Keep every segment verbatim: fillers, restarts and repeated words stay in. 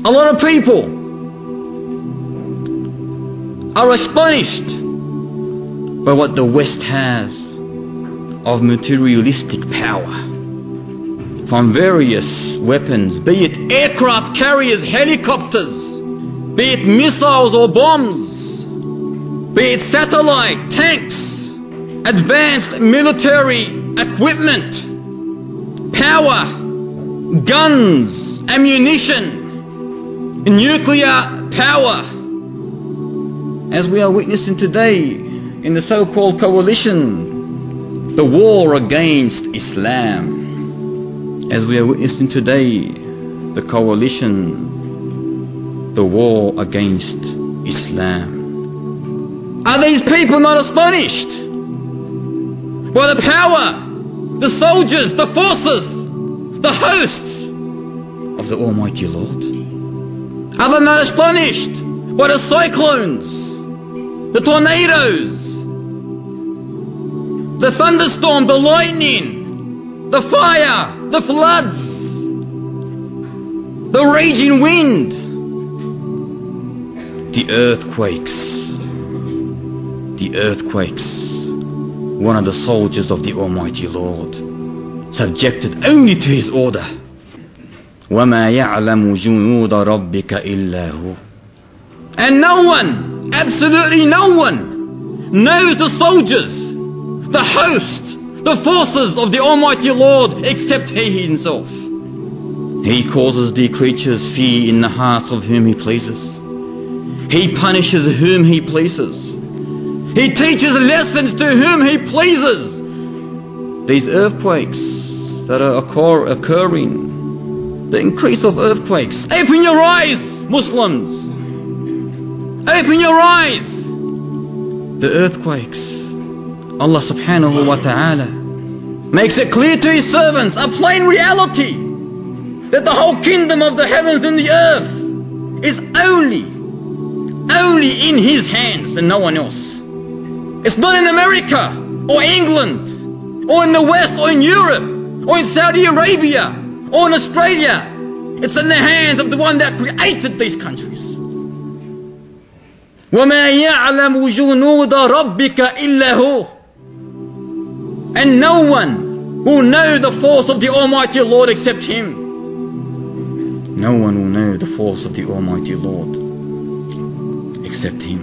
A lot of people are astonished by what the West has of materialistic power, from various weapons, be it aircraft carriers, helicopters, be it missiles or bombs, be it satellite, tanks, advanced military equipment, power, guns, ammunition, nuclear power, as we are witnessing today in the so-called coalition, the war against Islam. As we are witnessing today, the coalition, the war against Islam. Are these people not astonished by the power, the soldiers, the forces, the hosts of the Almighty Lord? Are they not astonished by the cyclones, the tornadoes, the thunderstorm, the lightning, the fire, the floods, the raging wind, the earthquakes, the earthquakes, one of the soldiers of the Almighty Lord, subjected only to His order. وَمَا يَعْلَمُ جُنُودَ رَبِّكَ إِلَّا هُ. And no one, absolutely no one, knows the soldiers, the host, the forces of the Almighty Lord except He Himself. He causes the creatures fear in the hearts of whom He pleases. He punishes whom He pleases. He teaches lessons to whom He pleases. These earthquakes that are occur occurring, the increase of earthquakes. Open your eyes, Muslims. Open your eyes. The earthquakes. Allah subhanahu wa ta'ala makes it clear to His servants, a plain reality, that the whole kingdom of the heavens and the earth is only, only in His hands and no one else. It's not in America or England or in the West or in Europe or in Saudi Arabia or in Australia. It's in the hands of the one that created these countries. وَمَا يَعْلَمُ جُنُودَ رَبِّكَ إِلَّا هُ. And no one will know the force of the Almighty Lord except Him. No one will know the force of the Almighty Lord except Him.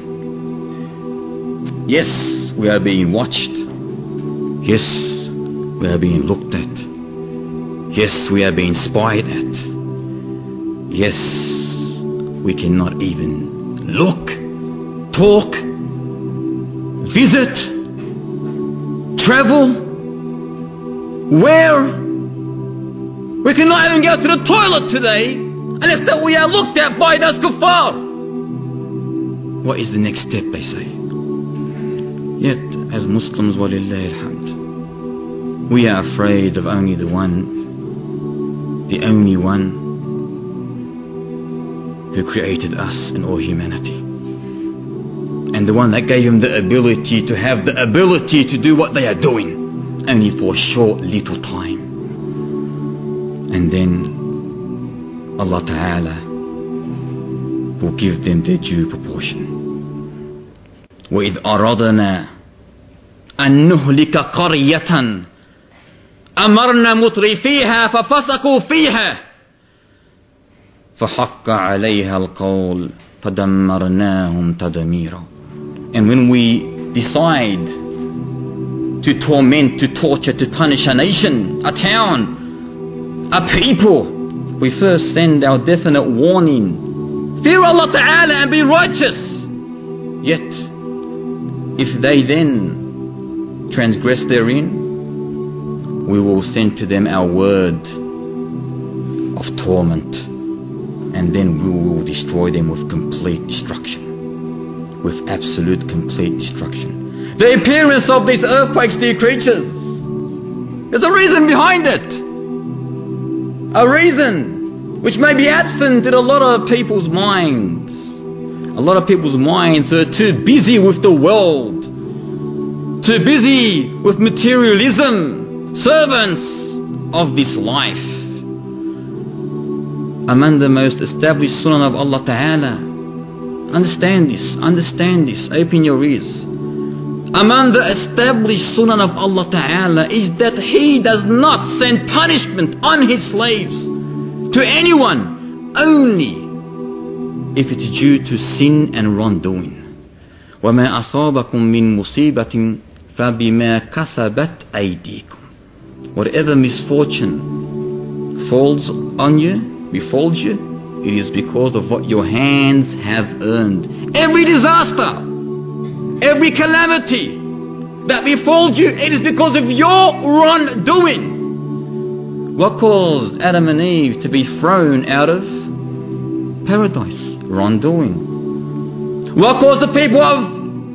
Yes, we are being watched. Yes, we are being looked at. Yes, we are being spied at. Yes, we cannot even look, talk, visit, travel, where? We cannot even go to the toilet today unless that we are looked at by those kuffar. What is the next step, they say? Yet, as Muslims, walillahi alhamd, we are afraid of only the one, the only one who created us and all humanity. And the one that gave Him the ability to have the ability to do what they are doing, only for a short little time. And then Allah Ta'ala will give them their due proportion. وَإِذْ أَرَدْنَا أَن نُهْلِكَ قَرْيَةً أَمَرْنَا مُتْرِفِيهَا فَفَسَقُوا فِيهَا فَحَقَّ عَلَيْهَا الْقَوْلُ فَدَمَّرْنَاهُمْ تَدْمِيرًا. And when we decide to torment, to torture, to punish a nation, a town, a people, we first send our definite warning. Fear Allah Ta'ala and be righteous. Yet, if they then transgress therein, we will send to them our word of torment, and then we will destroy them with complete destruction, with absolute complete destruction. The appearance of these earthquakes, dear creatures, there's a reason behind it. A reason which may be absent in a lot of people's minds. A lot of people's minds are too busy with the world, too busy with materialism, servants of this life. among the most established sunnah of Allah Ta'ala. Understand this, understand this, open your ears. Among the established sunnah of Allah Ta'ala is that He does not send punishment on His slaves to anyone, only if it's due to sin and wrongdoing. وَمَا أَصَابَكُم مِّن مُّصِيبَةٍ فَبِمَا كَسَبَتْ أَيْدِيكُمْ. Whatever misfortune falls on you, befalls you, it is because of what your hands have earned. Every disaster, every calamity that befalls you, it is because of your wrongdoing. What caused Adam and Eve to be thrown out of paradise? Wrongdoing. What caused the people of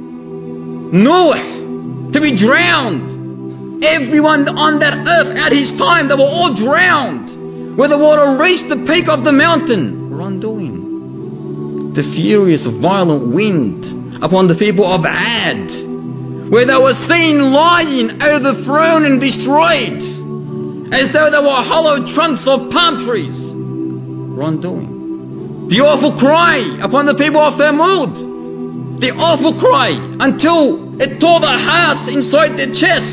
Noah to be drowned? Everyone on that earth at his time, they were all drowned. Where the water reached the peak of the mountain. Wrongdoing. The furious violent wind upon the people of Ad, where they were seen lying overthrown and destroyed as though they were hollow trunks of palm trees. Wrongdoing. The awful cry upon the people of Thamud. The awful cry until it tore their hearts inside their chest.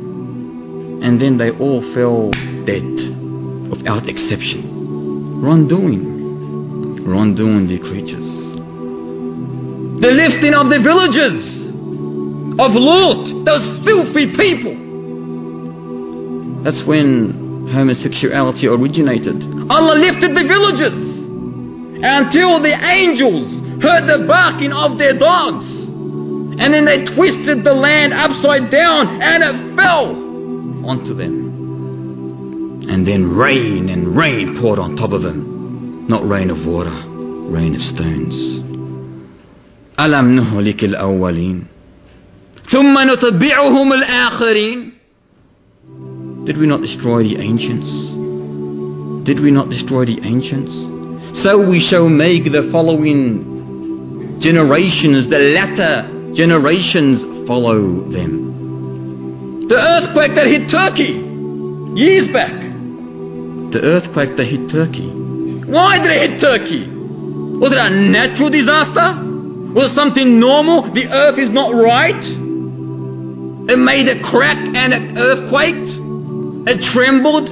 And then they all fell dead without exception. Wrongdoing. Wrongdoing, dear creatures. The lifting of the villages of Lot, those filthy people. That's when homosexuality originated. Allah lifted the villages until the angels heard the barking of their dogs. And then they twisted the land upside down and it fell onto them. And then rain and rain poured on top of them. Not rain of water, rain of stones. أَلَمْ نُهْلِكِ الْأَوَّلِينَ ثُمَّ نُتَبِّعُهُمُ الْآخِرِينَ. Did we not destroy the ancients? Did we not destroy the ancients? So we shall make the following generations, the latter generations, follow them. The earthquake that hit Turkey years back. The earthquake that hit Turkey. Why did it hit Turkey? Was it a natural disaster? Was it something normal? The earth is not right? It made a crack and it earthquaked? It trembled?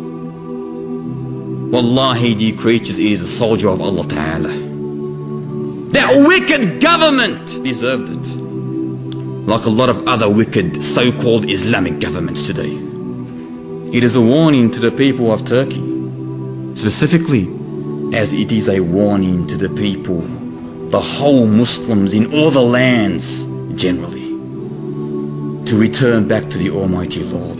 Wallahi, dear creatures, it is a soldier of Allah Ta'ala. That wicked government deserved it. Like a lot of other wicked so-called Islamic governments today. It is a warning to the people of Turkey, specifically, as it is a warning to the people, the whole Muslims in all the lands generally, to return back to the Almighty Lord.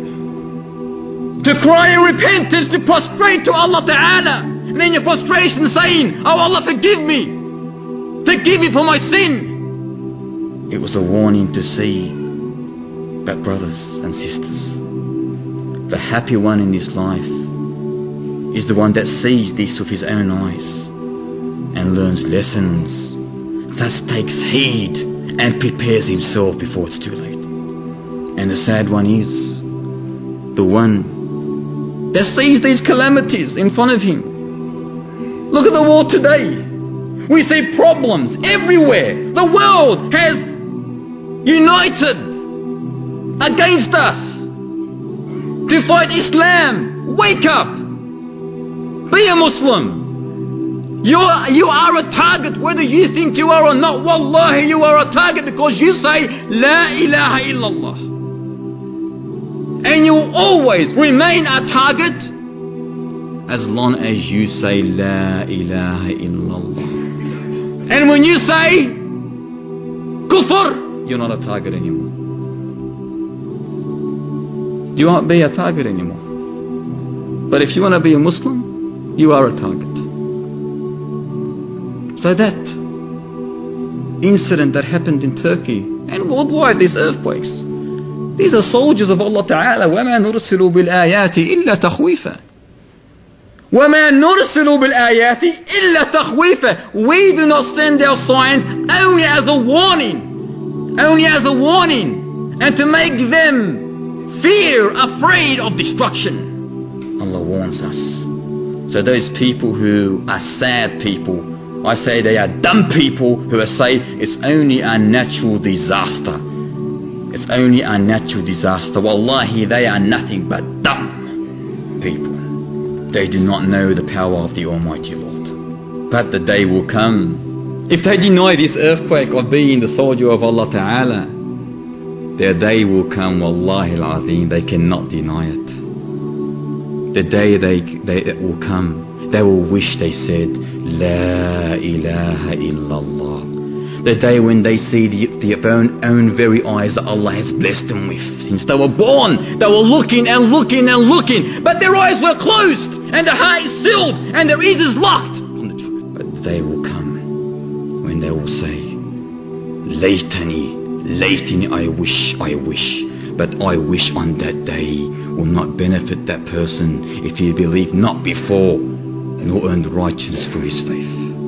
To cry in repentance, to prostrate to Allah Ta'ala, and in your prostration saying, "Oh Allah, forgive me, forgive me for my sin." It was a warning to see that, brothers and sisters, the happy one in this life is the one that sees this with his own eyes and learns lessons, thus takes heed and prepares himself before it's too late. And the sad one is the one that sees these calamities in front of him. Look at the world today. We see problems everywhere. The world has united against us to fight Islam. Wake up. Be a Muslim. You are, you are a target whether you think you are or not. Wallahi, you are a target because you say La ilaha illallah. And you will always remain a target as long as you say La ilaha illallah. And when you say kufr, you're not a target anymore. You won't be a target anymore. But if you want to be a Muslim, you are a target. So that incident that happened in Turkey and worldwide, these earthquakes, these are soldiers of Allah Ta'ala. وَمَا نُرْسِلُ بِالْآيَاتِ إِلَّا تَخْوِيفًا. وَمَا نُرْسِلُ بِالْآيَاتِ إِلَّا تَخْوِيفًا. We do not send our signs only as a warning. Only as a warning. And to make them fear, afraid of destruction. Allah warns us. So those people who are sad people, I say they are dumb people who say it's only a natural disaster. It's only a natural disaster. Wallahi, they are nothing but dumb people. They do not know the power of the Almighty Lord. But the day will come. If they deny this earthquake of being the soldier of Allah Ta'ala, their day will come, Wallahi al-Azim, they cannot deny it. The day they, they it will come, they will wish they said, La ilaha illallah. The day when they see the, their own, own very eyes that Allah has blessed them with. Since they were born, they were looking and looking and looking, but their eyes were closed, and their heart is sealed, and their ears is locked on the truth. But the day will come when they will say, Laytani, Laytani, I wish, I wish. But I wish on that day will not benefit that person if he believed not before nor earned righteousness for his faith.